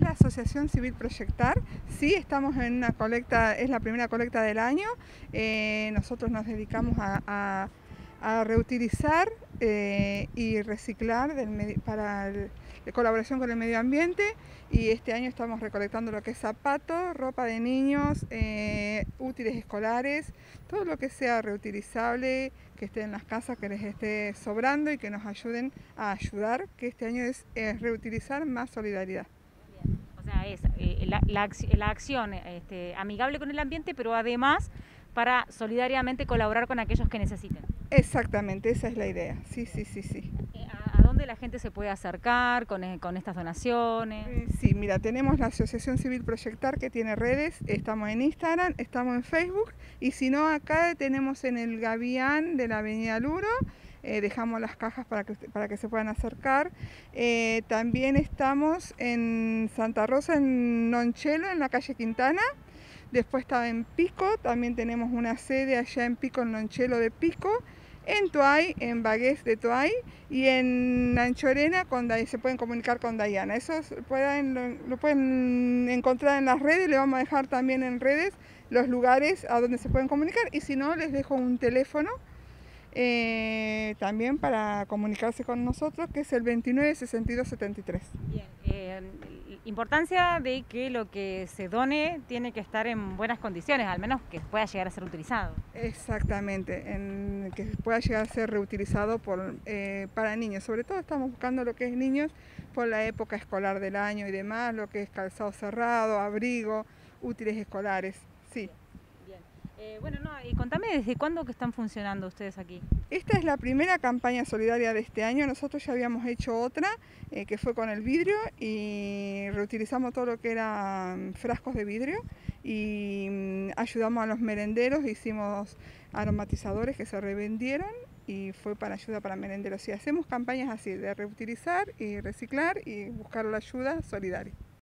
la Asociación Civil Proyectar. Sí, estamos en una colecta, es la primera colecta del año. Nosotros nos dedicamos a reutilizar y reciclar para la colaboración con el medio ambiente, y este año estamos recolectando lo que es zapatos, ropa de niños, útiles escolares, todo lo que sea reutilizable, que esté en las casas, que les esté sobrando y que nos ayuden a ayudar, que este año es reutilizar más solidaridad. O sea, es la acción amigable con el ambiente, pero además para solidariamente colaborar con aquellos que necesiten. Exactamente, esa es la idea. Sí, sí, sí, sí. ¿A dónde la gente se puede acercar con estas donaciones? Sí, mira, tenemos la Asociación Civil Proyectar, que tiene redes, estamos en Instagram, estamos en Facebook, y si no, acá tenemos en el Gavián de la Avenida Luro. Dejamos las cajas para que se puedan acercar. También estamos en Santa Rosa, en Nonchelo, en la calle Quintana. Después estaba en Pico, también tenemos una sede allá en Pico, en Nonchelo de Pico. En Toay, en Bagués de Toay, y en Anchorena se pueden comunicar con Dayana. Eso lo pueden encontrar en las redes, le vamos a dejar también en redes los lugares a donde se pueden comunicar, y si no, les dejo un teléfono también para comunicarse con nosotros, que es el 29 62 73. Bien, importancia de que lo que se done tiene que estar en buenas condiciones, al menos que pueda llegar a ser utilizado. Exactamente, que pueda llegar a ser reutilizado para niños. Sobre todo estamos buscando lo que es niños por la época escolar del año y demás, lo que es calzado cerrado, abrigo, útiles escolares, sí. Bien. Bueno, y contame desde cuándo que están funcionando ustedes aquí. Esta es la primera campaña solidaria de este año. Nosotros ya habíamos hecho otra, que fue con el vidrio, y reutilizamos todo lo que eran frascos de vidrio, y ayudamos a los merenderos, hicimos aromatizadores que se revendieron, y fue para ayuda para merenderos. Y hacemos campañas así, de reutilizar y reciclar y buscar la ayuda solidaria.